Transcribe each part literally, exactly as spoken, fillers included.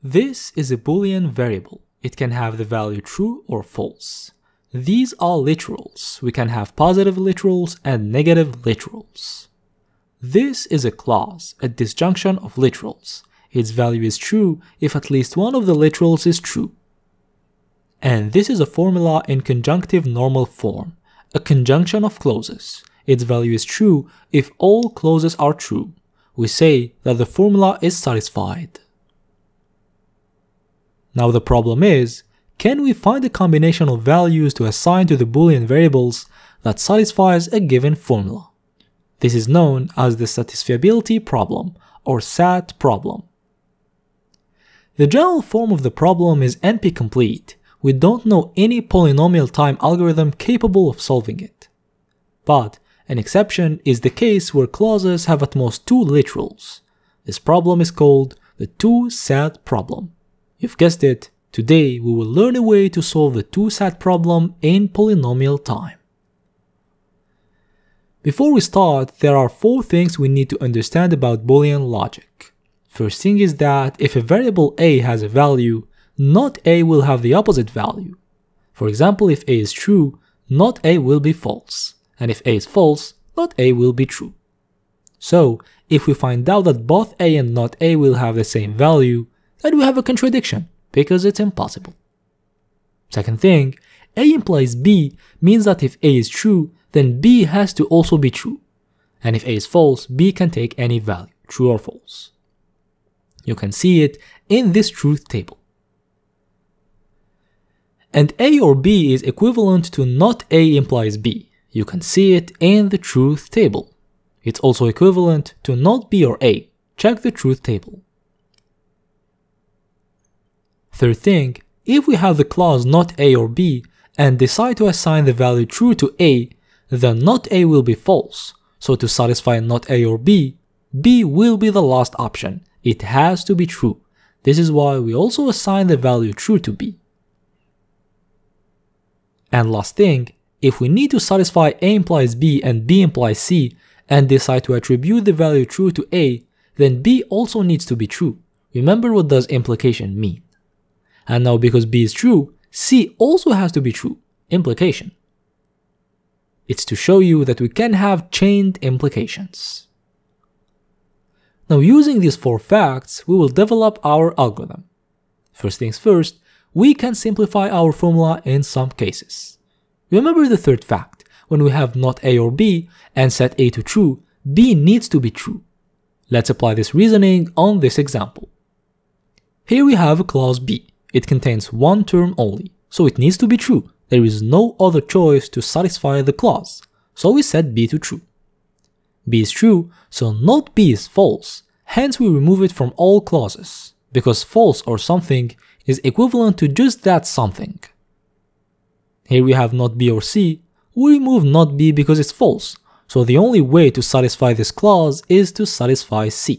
This is a Boolean variable. It can have the value true or false. These are literals. We can have positive literals and negative literals. This is a clause, a disjunction of literals. Its value is true if at least one of the literals is true. And this is a formula in conjunctive normal form, a conjunction of clauses. Its value is true if all clauses are true. We say that the formula is satisfied. Now the problem is, can we find a combination of values to assign to the Boolean variables that satisfies a given formula? This is known as the satisfiability problem, or SAT problem. The general form of the problem is N P-complete. We don't know any polynomial time algorithm capable of solving it. But an exception is the case where clauses have at most two literals. This problem is called the two-SAT problem. You've guessed it, today we will learn a way to solve the two-SAT problem in polynomial time. Before we start, there are four things we need to understand about Boolean logic. First thing is that if a variable a has a value, not a will have the opposite value. For example, if a is true, not a will be false, and if a is false, not a will be true. So, if we find out that both a and not a will have the same value, then we have a contradiction, because it's impossible. Second thing, a implies b means that if a is true, then b has to also be true, and if a is false, b can take any value, true or false. You can see it in this truth table. And a or b is equivalent to not a implies b. You can see it in the truth table. It's also equivalent to not b or a. Check the truth table. Third thing, if we have the clause not a or b and decide to assign the value true to a, then not a will be false. So to satisfy not a or b, b will be the last option. It has to be true. This is why we also assign the value true to b. And last thing, if we need to satisfy a implies b and b implies c and decide to attribute the value true to a, then b also needs to be true. Remember what does implication mean. And now because b is true, c also has to be true. Implication. It's to show you that we can have chained implications. Now using these four facts, we will develop our algorithm. First things first, we can simplify our formula in some cases. Remember the third fact, when we have not a or b and set a to true, b needs to be true. Let's apply this reasoning on this example. Here we have a clause b. It contains one term only, so it needs to be true. There is no other choice to satisfy the clause, so we set b to true. B is true, so not b is false, hence we remove it from all clauses, because false or something is equivalent to just that something. Here we have not b or c, we remove not b because it's false, so the only way to satisfy this clause is to satisfy c.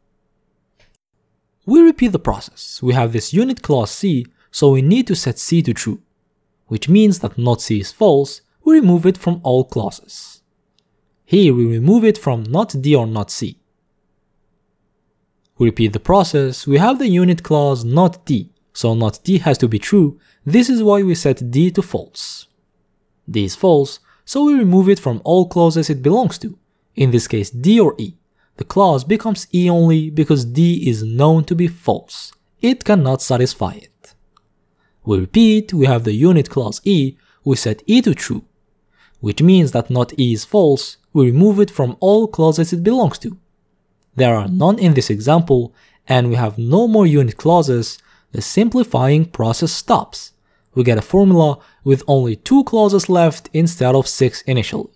We repeat the process. We have this unit clause c, so we need to set c to true, which means that not c is false, we remove it from all clauses. Here we remove it from not d or not c. We repeat the process. We have the unit clause not d, so not d has to be true. This is why we set d to false. D is false, so we remove it from all clauses it belongs to, in this case d or e. The clause becomes e only because d is known to be false. It cannot satisfy it. We repeat, we have the unit clause e, we set e to true, which means that not e is false, we remove it from all clauses it belongs to. There are none in this example, and we have no more unit clauses. The simplifying process stops. We get a formula with only two clauses left instead of six initially.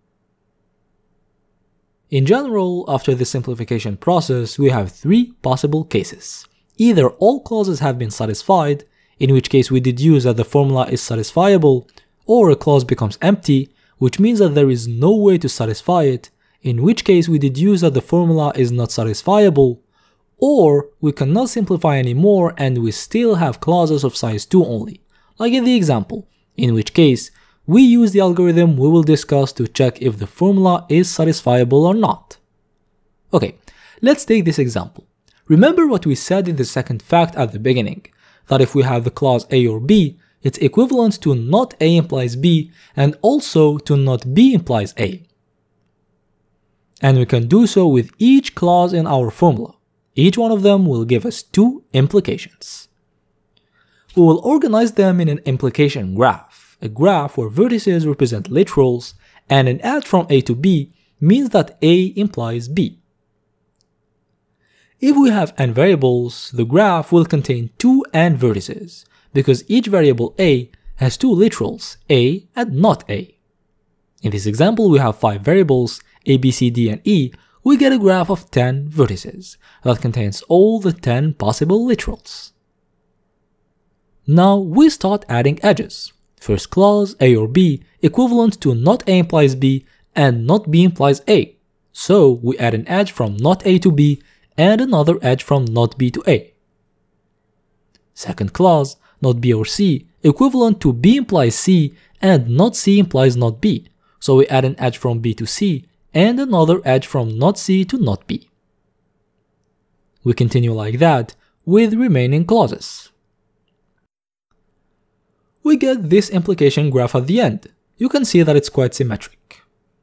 In general, after the simplification process, we have three possible cases. Either all clauses have been satisfied, in which case we deduce that the formula is satisfiable, or a clause becomes empty, which means that there is no way to satisfy it, in which case we deduce that the formula is not satisfiable, or we cannot simplify anymore and we still have clauses of size two only, like in the example, in which case we use the algorithm we will discuss to check if the formula is satisfiable or not. Okay, let's take this example. Remember what we said in the second fact at the beginning, that if we have the clause A or B, it's equivalent to not A implies B and also to not B implies A. And we can do so with each clause in our formula. Each one of them will give us two implications. We will organize them in an implication graph, a graph where vertices represent literals, and an edge from A to B means that A implies B. If we have n variables, the graph will contain two n vertices, because each variable A has two literals, A and not A. In this example, we have five variables, A, B, C, D, and E. We get a graph of ten vertices that contains all the ten possible literals. Now we start adding edges. First clause, A or B, equivalent to not A implies B and not B implies A. So we add an edge from not A to B and another edge from not B to A. Second clause, not B or C, equivalent to B implies C and not C implies not B. So we add an edge from B to C and another edge from not C to not B. We continue like that with remaining clauses. We get this implication graph at the end. You can see that it's quite symmetric.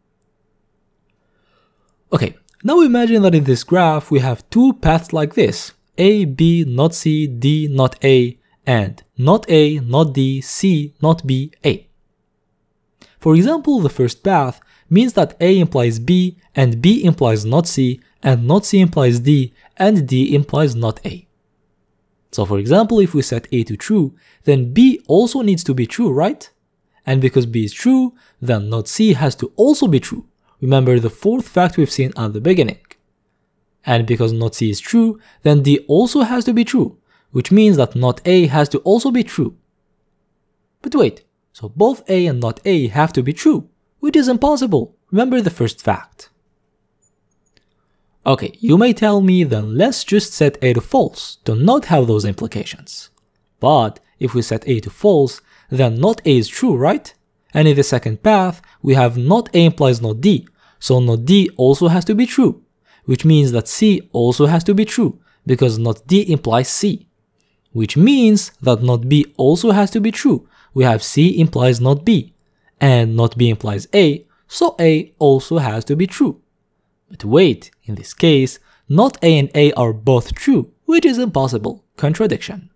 Okay, now imagine that in this graph we have two paths like this, A, B, not C, D, not A, and not A, not D, C, not B, A. For example, the first path means that A implies B, and B implies not C, and not C implies D, and D implies not A. So for example, if we set A to true, then B also needs to be true, right? And because B is true, then not C has to also be true. Remember the fourth fact we've seen at the beginning. And because not C is true, then D also has to be true, which means that not A has to also be true. But wait, so both A and not A have to be true, which is impossible. Remember the first fact. Okay, you may tell me then let's just set A to false to not have those implications. But if we set A to false, then not A is true, right? And in the second path, we have not A implies not D, so not D also has to be true, which means that C also has to be true, because not D implies C, which means that not B also has to be true. We have C implies not B, and not B implies A, so A also has to be true. But wait, in this case, not A and A are both true, which is impossible, contradiction.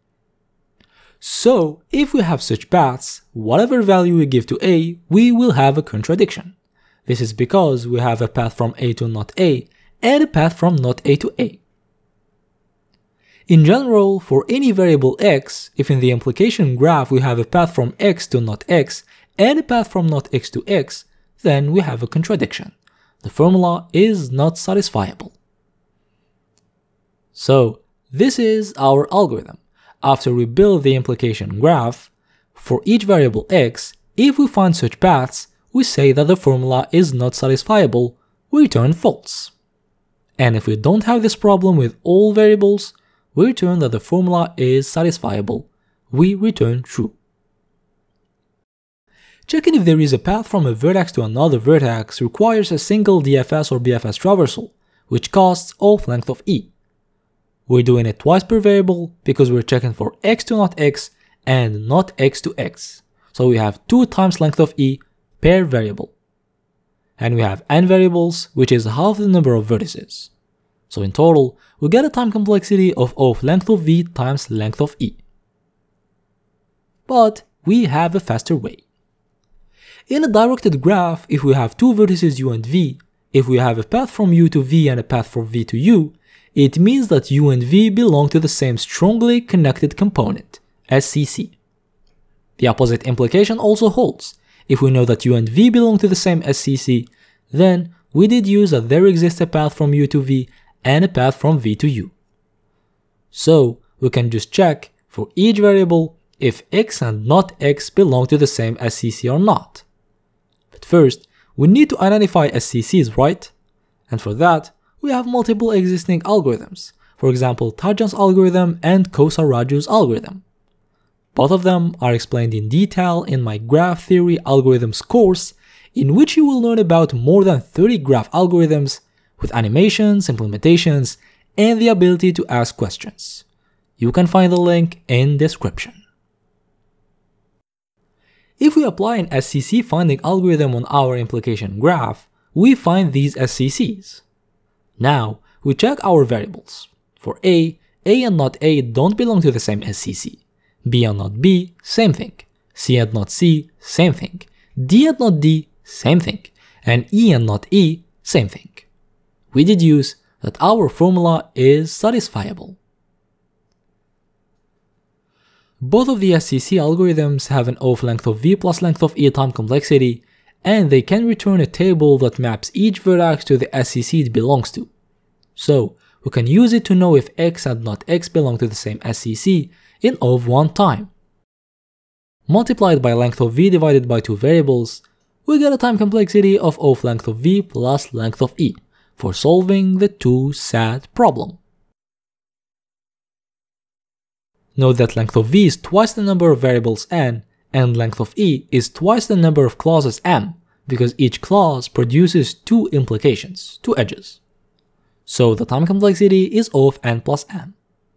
So, if we have such paths, whatever value we give to A, we will have a contradiction. This is because we have a path from A to not A, and a path from not A to A. In general, for any variable x, if in the implication graph we have a path from x to not x, and a path from not x to x, then we have a contradiction. The formula is not satisfiable. So, this is our algorithm. After we build the implication graph, for each variable x, if we find such paths, we say that the formula is not satisfiable, we return false. And if we don't have this problem with all variables, we return that the formula is satisfiable, we return true. Checking if there is a path from a vertex to another vertex requires a single D F S or B F S traversal, which costs of length of E. We're doing it twice per variable because we're checking for x to not x and not x to x. So we have two times length of E per variable. And we have n variables, which is half the number of vertices. So in total, we get a time complexity of of length of V times length of E. But we have a faster way. In a directed graph, if we have two vertices U and V, if we have a path from U to V and a path from V to U, it means that U and V belong to the same strongly connected component, S C C. The opposite implication also holds. If we know that U and V belong to the same S C C, then we deduce that there exists a path from U to V and a path from V to U. So we can just check for each variable if x and not x belong to the same S C C or not. But first, we need to identify S C Cs, right? And for that, we have multiple existing algorithms, for example Tarjan's algorithm and Kosa-Raju's algorithm. Both of them are explained in detail in my Graph Theory Algorithms course, in which you will learn about more than thirty graph algorithms with animations, implementations, and the ability to ask questions. You can find the link in description. If we apply an S C C finding algorithm on our implication graph, we find these S C Cs. Now, we check our variables. For A, A and not A don't belong to the same S C C. B and not B, same thing. C and not C, same thing. D and not D, same thing. And E and not E, same thing. We deduce that our formula is satisfiable. Both of the S C C algorithms have an of length of V plus length of E time complexity, and they can return a table that maps each vertex to the S C C it belongs to. So, we can use it to know if X and not X belong to the same S C C in of one time. Multiplied by length of V divided by two variables, we get a time complexity of of length of V plus length of E for solving the two S A T problem. Note that length of V is twice the number of variables n, and length of E is twice the number of clauses m, because each clause produces two implications, two edges. So the time complexity is of n plus m.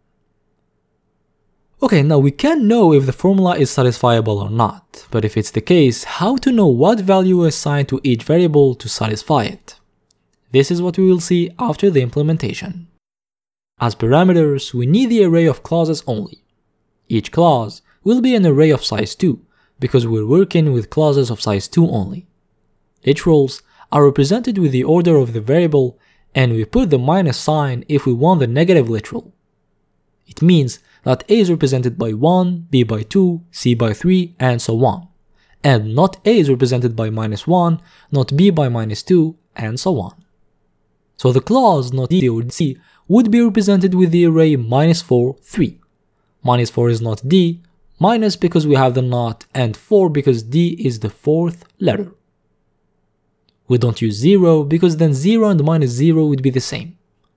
Okay, now we can know if the formula is satisfiable or not, but if it's the case, how to know what value we assign to each variable to satisfy it? This is what we will see after the implementation. As parameters, we need the array of clauses only. Each clause will be an array of size two, because we're working with clauses of size two only. Literals are represented with the order of the variable, and we put the minus sign if we want the negative literal. It means that A is represented by one, B by two, C by three, and so on. And not A is represented by minus one, not B by minus two, and so on. So the clause not D or C would be represented with the array minus four, three. Minus four is not D, minus because we have the not, and four because D is the fourth letter. We don't use zero because then zero and minus zero would be the same.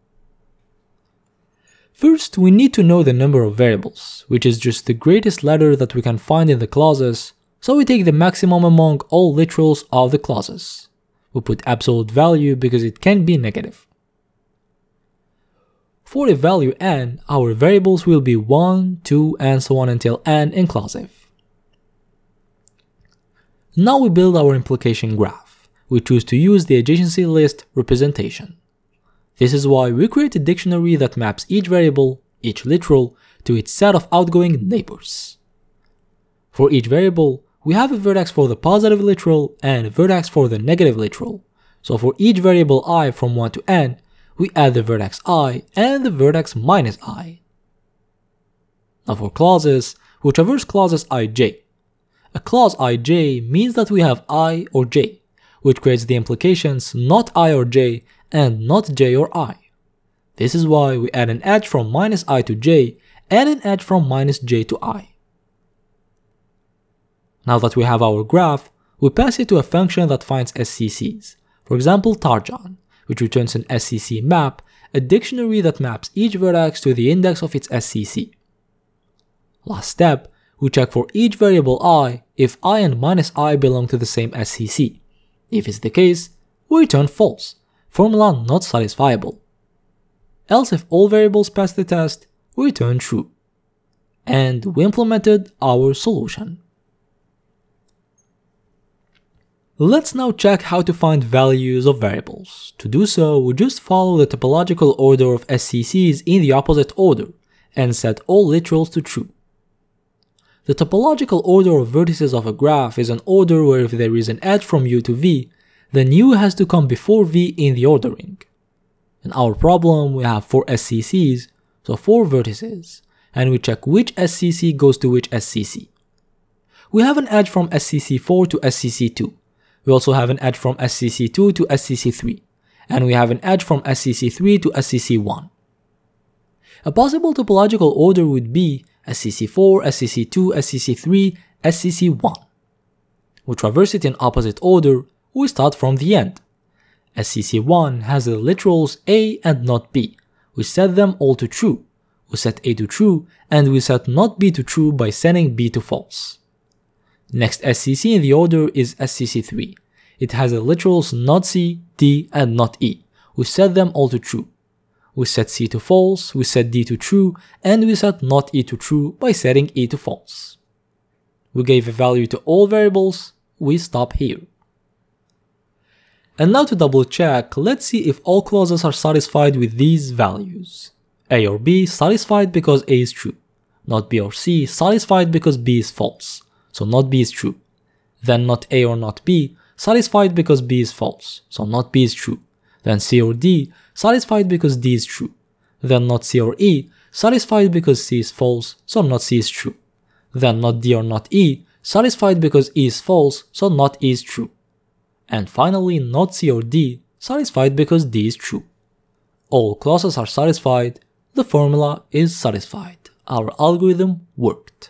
First, we need to know the number of variables, which is just the greatest letter that we can find in the clauses, so we take the maximum among all literals of the clauses. We put absolute value because it can be negative. For a value n, our variables will be one, two, and so on until n inclusive. Now we build our implication graph. We choose to use the adjacency list representation. This is why we create a dictionary that maps each variable, each literal, to its set of outgoing neighbors. For each variable, we have a vertex for the positive literal and a vertex for the negative literal. So for each variable I from one to n, we add the vertex I and the vertex minus I. Now for clauses, we traverse clauses ij. A clause ij means that we have I or j, which creates the implications not I or j and not j or I. This is why we add an edge from minus I to j and an edge from minus j to I. Now that we have our graph, we pass it to a function that finds S C Cs, for example tarjan, which returns an S C C map, a dictionary that maps each vertex to the index of its S C C. Last step, we check for each variable I if I and minus I belong to the same S C C. If it's the case, we return false, formula not satisfiable. Else if all variables pass the test, we return true. And we implemented our solution. Let's now check how to find values of variables. To do so, we just follow the topological order of S C Cs in the opposite order and set all literals to true. The topological order of vertices of a graph is an order where if there is an edge from U to V, then U has to come before V in the ordering. In our problem, we have four S C Cs, so four vertices, and we check which S C C goes to which S C C. We have an edge from S C C four to S C C two. We also have an edge from S C C two to S C C three, and we have an edge from S C C three to S C C one. A possible topological order would be S C C four, S C C two, S C C three, S C C one. We traverse it in opposite order, we start from the end. S C C one has the literals A and not B. We set them all to true. We set A to true, and we set not B to true by setting B to false. Next S C C in the order is S C C three. It has the literals not C, D, and not E. We set them all to true. we set C to false, we set D to true, and we set not E to true by setting E to false. We gave a value to all variables, we stop here. And now to double check, let's see if all clauses are satisfied with these values. A or B satisfied because A is true. Not B or C satisfied because B is false, so not B is true. Then not A or not B satisfied because B is false, so not B is true. Then C or D satisfied because D is true. Then not C or E satisfied because C is false, so not C is true. Then not D or not E satisfied because E is false, so not E is true. And finally not C or D satisfied because D is true. All clauses are satisfied, the formula is satisfied. Our algorithm worked.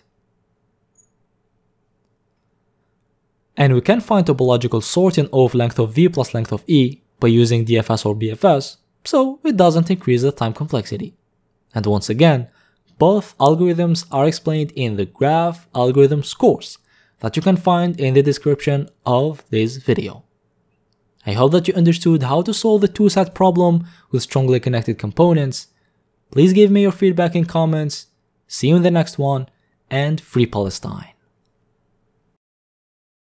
And we can find topological sorting of length of V plus length of E by using D F S or B F S, so it doesn't increase the time complexity. And once again, both algorithms are explained in the graph algorithms course that you can find in the description of this video. I hope that you understood how to solve the two-set problem with strongly connected components. Please give me your feedback in comments. See you in the next one, and free Palestine.